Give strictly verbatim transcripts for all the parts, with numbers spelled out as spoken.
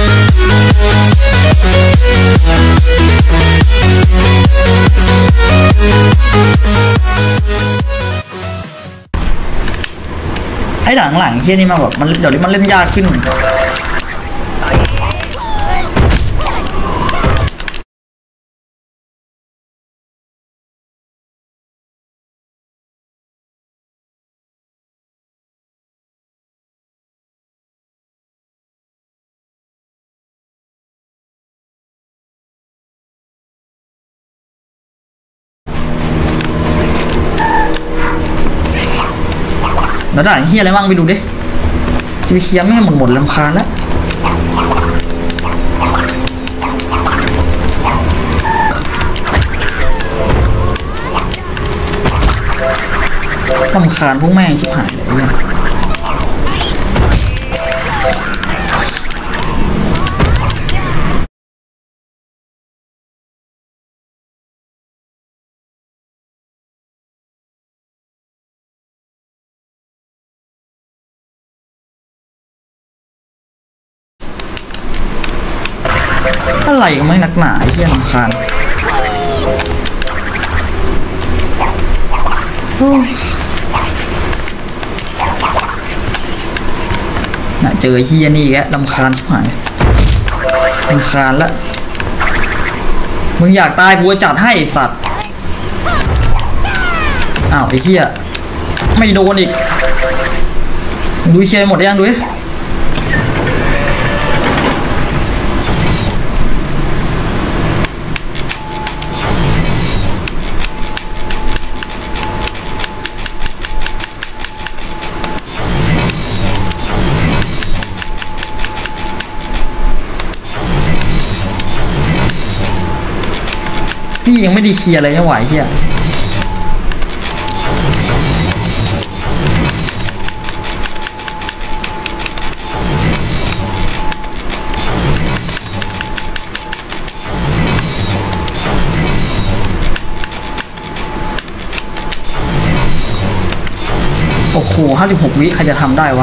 ไอ้หลังหลังเฮี้ยนี่มาแบบมันเดี๋ยวนี้มันเล่นยากขึ้นแล้วด่านเฮียอะไรบ้างไปดูดิจะไปเคลียร์ไม่ให้หมดหมดลำคาญแล้วลำคาญพวกแม่งชิบหายเลยเนี่ยอะไรก็ไม่นักหนาไอ้เหี้ยรำคาญน่ะเจอเหี้ยนี่แกรำคาญชิบหายรำคาญละมึงอยากตายกูจะจัดให้สัตว์อ้าวไอ้เหี้ยไม่โดนอีกดูเชียร์หมดยังดูที่ยังไม่ได้เคลียร์อะไรไม่ไหวเฮียโอ้โหห้าสิบหกวิใครจะทำได้วะ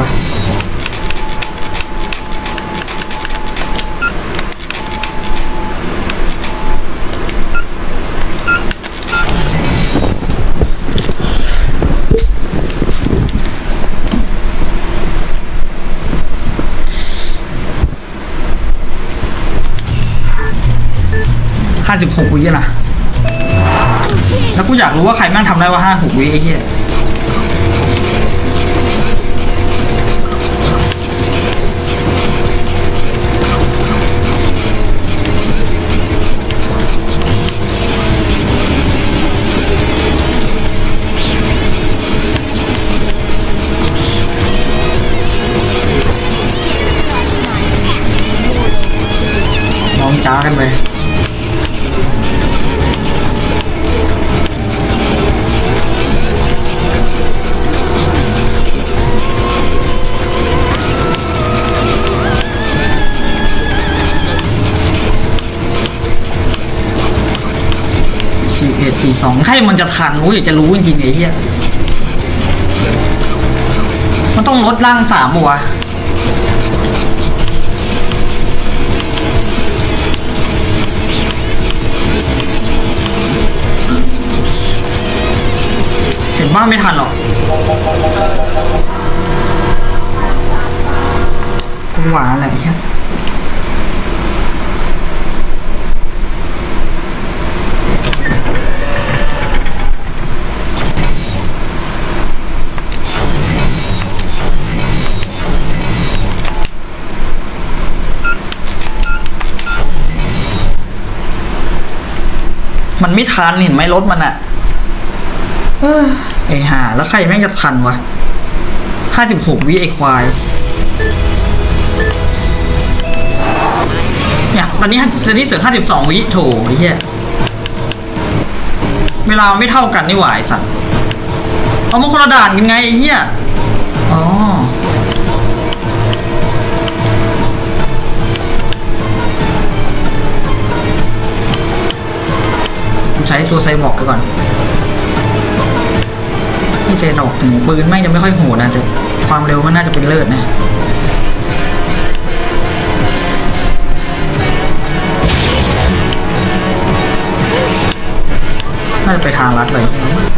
ห้าสิบหกวินะแล้วกูอยากรู้ว่าใครแม่งทำได้ว่าห้าหกวิไอ้เหี้ยน้องจ้ากันไปสี่เอ็ดสี่สองใครมันจะทันรู้อยากจะรู้จริงๆไอ้เหี้ยมันต้องลดร่างสามวะเห็นบ้างไม่ทันหรอกกูหวานอะไรแค่มันไม่ทันเห็นไหมรถมันอะเออไอห่าแล้วใครแม่งจะทันวะห้าสิบหกวิไอควายเนี่ยตอนนี้ตอนนี้เสือห้าสิบสองวิโถไอ้เหี้ยเวลาไม่เท่ากันนี่หว่าไอสัตว์เอามาคนละด่านกันไงไอ้เหี้ยอ๋อใช้ตัวไซบอร์กก่อนที่เซนออกถึงปืนแม่งจะไม่ค่อยโหดนะแต่ความเร็วมันน่าจะเป็นเลิศนะน่าจะไปทางลัดเลย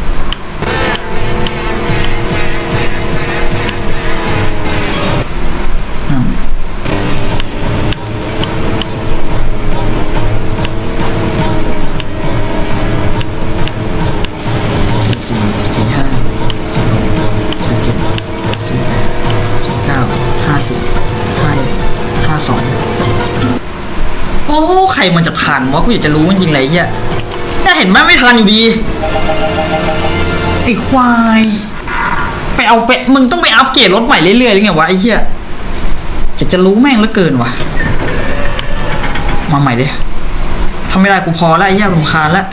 สี่สี่ห้าสี่หกสี่เจ็ดสี่แปดสี่เก้าห้าสิบห้าห้าสองโอ้ใครมันจะทันวะกูอยากจะรู้จริงๆเลยเหี้ยจะเห็นไหมไม่ทันอยู่ดีไอ้ควายไปเอาไปมึงต้องไปอัปเกรดรถใหม่เรื่อยๆหรือไงวะไอ้เหี้ยจะจะรู้แม่งเหลือเกินวะมาใหม่ดิทำไม่ได้กูพอแล้วไอ้เหี้ยรำคาญแล้ว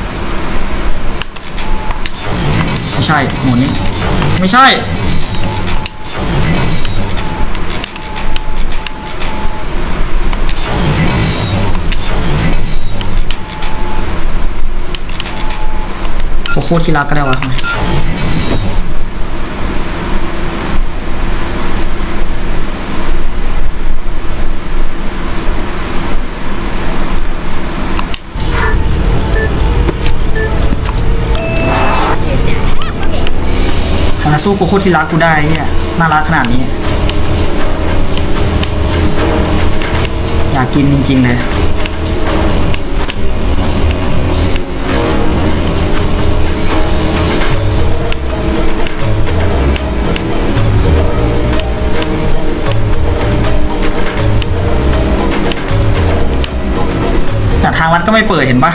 ไม่ใช่หมดนี้ไม่ใช่โคโค่ที่รักก็ได้วะมาสู้โคโค่ที่รักกูได้เนี่ยน่ารักขนาดนี้อยากกินจริงๆเลยแต่ทางวัดก็ไม่เปิดเห็นปะ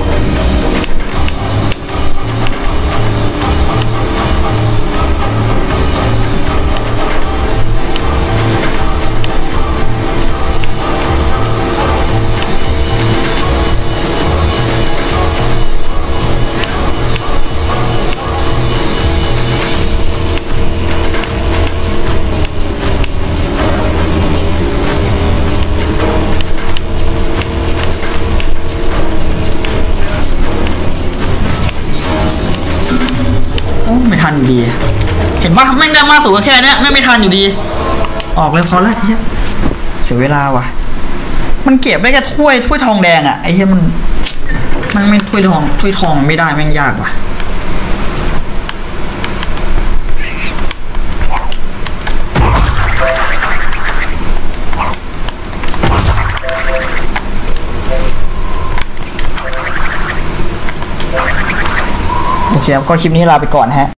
ไม่ทันอยู่ดีเห็นปะแม่งได้มาสูงแค่นี้แม่งไม่ทันอยู่ดีออกเลยพอละเฮียเสียเวลาว่ะมันเก็บได้แค่ถ้วยถ้วยทองแดงอ่ะไอ้เฮียมันมันไม่ถ้วยทองถ้วยทองไม่ได้แม่งยากว่ะโอเคครับก็คลิปนี้ลาไปก่อนฮะ